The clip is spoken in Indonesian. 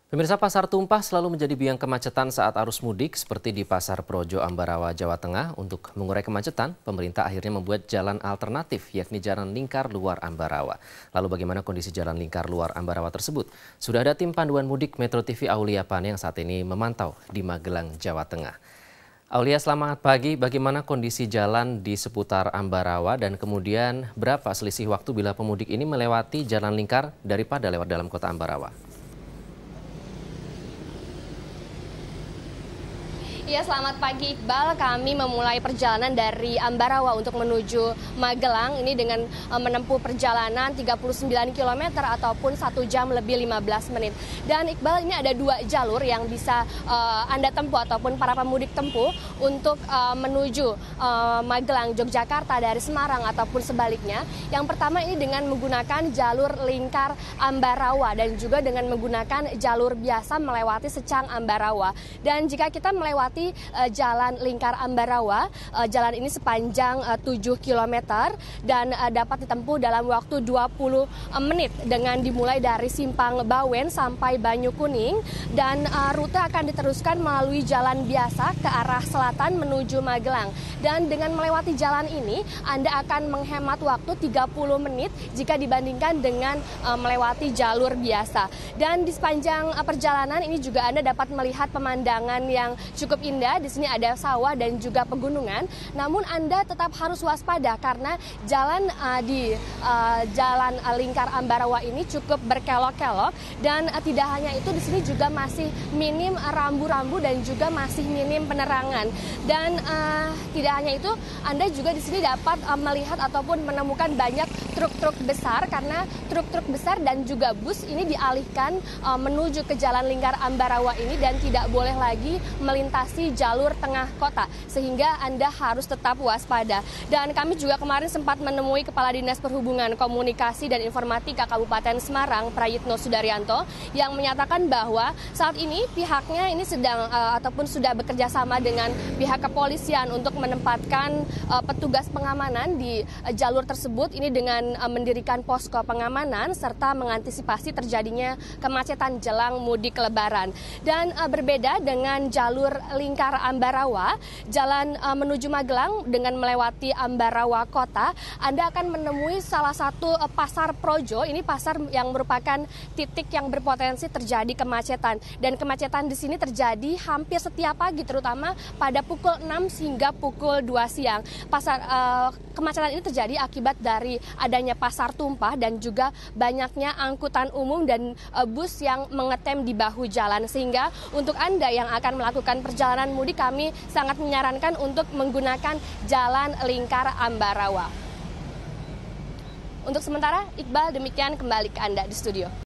Pemirsa, pasar tumpah selalu menjadi biang kemacetan saat arus mudik seperti di Pasar Projo Ambarawa, Jawa Tengah. Untuk mengurai kemacetan, pemerintah akhirnya membuat jalan alternatif yakni jalan lingkar luar Ambarawa. Lalu bagaimana kondisi jalan lingkar luar Ambarawa tersebut? Sudah ada tim panduan mudik Metro TV Aulia Pane yang saat ini memantau di Magelang, Jawa Tengah. Aulia, selamat pagi. Bagaimana kondisi jalan di seputar Ambarawa dan kemudian berapa selisih waktu bila pemudik ini melewati jalan lingkar daripada lewat dalam kota Ambarawa? Ya, selamat pagi Iqbal. Kami memulai perjalanan dari Ambarawa untuk menuju Magelang ini dengan menempuh perjalanan 39 km ataupun 1 jam lebih 15 menit. Dan Iqbal, ini ada 2 jalur yang bisa Anda tempuh ataupun para pemudik tempuh untuk menuju Magelang, Yogyakarta dari Semarang ataupun sebaliknya. Yang pertama ini dengan menggunakan jalur lingkar Ambarawa dan juga dengan menggunakan jalur biasa melewati Secang Ambarawa. Dan jika kita melewati jalan lingkar Ambarawa, jalan ini sepanjang 7 km dan dapat ditempuh dalam waktu 20 menit dengan dimulai dari Simpang Bawen sampai Banyu Kuning, dan rute akan diteruskan melalui jalan biasa ke arah selatan menuju Magelang. Dan dengan melewati jalan ini Anda akan menghemat waktu 30 menit jika dibandingkan dengan melewati jalur biasa. Dan di sepanjang perjalanan ini juga Anda dapat melihat pemandangan yang cukup indah. Di sini ada sawah dan juga pegunungan. Namun Anda tetap harus waspada karena jalan di jalan lingkar Ambarawa ini cukup berkelok-kelok, dan tidak hanya itu, di sini juga masih minim rambu-rambu dan juga masih minim penerangan. Dan tidak hanya itu, Anda juga di sini dapat melihat ataupun menemukan banyak truk-truk besar, karena truk-truk besar dan juga bus ini dialihkan menuju ke jalan lingkar Ambarawa ini dan tidak boleh lagi melintasi jalur tengah kota, sehingga Anda harus tetap waspada. Dan kami juga kemarin sempat menemui Kepala Dinas Perhubungan Komunikasi dan Informatika Kabupaten Semarang, Prayitno Sudaryanto, yang menyatakan bahwa saat ini pihaknya ini sedang ataupun sudah bekerja sama dengan pihak kepolisian untuk menempatkan petugas pengamanan di jalur tersebut ini dengan mendirikan posko pengamanan serta mengantisipasi terjadinya kemacetan jelang mudik Lebaran. Dan berbeda dengan jalur lingkar Ambarawa, jalan menuju Magelang dengan melewati Ambarawa kota, Anda akan menemui salah satu pasar Projo. Ini pasar yang merupakan titik yang berpotensi terjadi kemacetan, dan kemacetan di sini terjadi hampir setiap pagi, terutama pada pukul 6 hingga pukul 2 siang. Kemacetan ini terjadi akibat dari adanya pasar tumpah dan juga banyaknya angkutan umum dan bus yang mengetem di bahu jalan, sehingga untuk Anda yang akan melakukan perjalanan mudik, kami sangat menyarankan untuk menggunakan jalan lingkar Ambarawa. Untuk sementara, Iqbal, demikian, kembali ke Anda di studio.